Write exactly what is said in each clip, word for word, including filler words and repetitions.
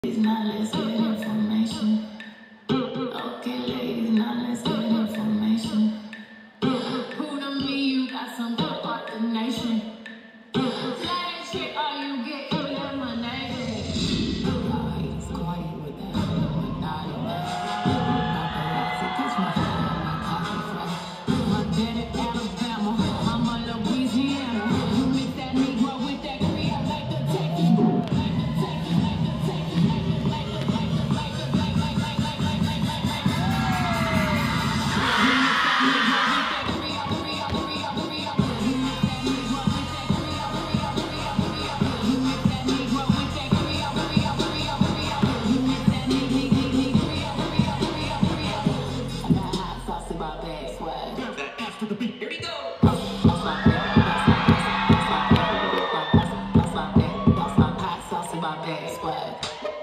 Ladies, now let's get information. Okay, ladies, now let's get information. Who to me, you got some good coordination. That shit, all you get eliminated. Oh, he's quiet with that. I'm not in that. Paparazzi, catch my phone on my coffee fry. My daddy Alabama, I'm a Louisiana. You mix that Negro with that Creole like the Texas. Like the Texas, like the Texas, like the, like the, like the, like the, like, like, like, like, like, like, like, like, like. You mix that Negro with that Creole, Creole, Creole, Creole. You mix that Negro with that Creole, Creole, Creole, Creole. You mix that Negro with that Creole, Creole, Creole, Creole. You mix that Negro, Negro, Negro, Creole, Creole, Creole, Creole. I got hot sauce in my bag, swag. That F to the beat. Here we go. That's my bag, that's my, that's my, that's my, that's my bag, that's my hot sauce in my bag, swag.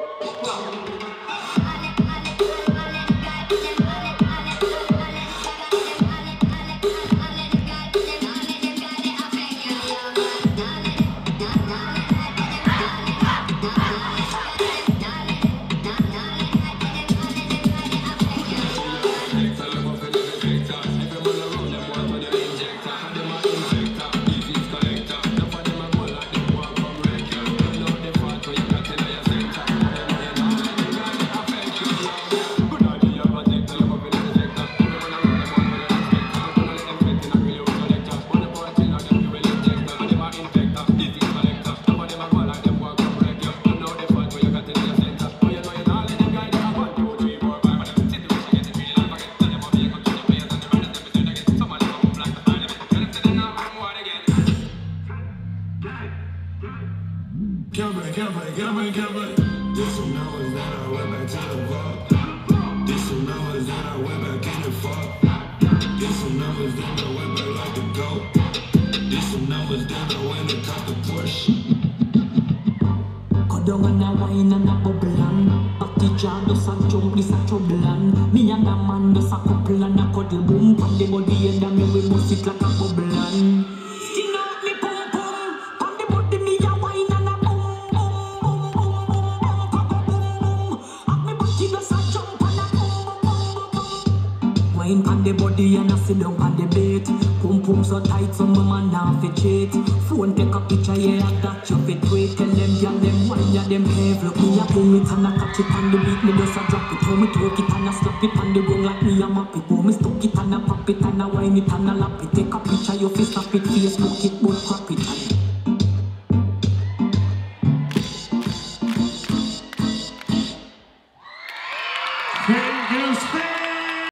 Campaign, campaign, campaign, campaign. Did some numbers, then I went back to the vault. Did some numbers, then I went back in the fuck. Did some numbers, then I went back like the goat. Did some numbers, then I went and caught the push. Kodongan na wine na bublan. Patija do sa jump sa troublan. Me and a man do sa couple na cuddle boom. Pan the body and me we must it like a bubblan. Skin out me pum pum. Pan the body me a wine and a boom boom boom boom boom boom boom boom. At me body do sa jump and a boom boom boom boom. Wine pan the body and a sit down on the bed. Pum pum so tight so my man now fit cheat. Phone take a picture yeah that you fit wait. Tell them girl them wine ya them have. Look me a play it and a catch it on the beat. Me just a drop it. How me twerk it and a slap it on the ground like me a map it. How me stuck it and a pop it and a wine it and a lap it. Take a picture you fit snap it. Facebook it but crap it. Thank you, Sfinx.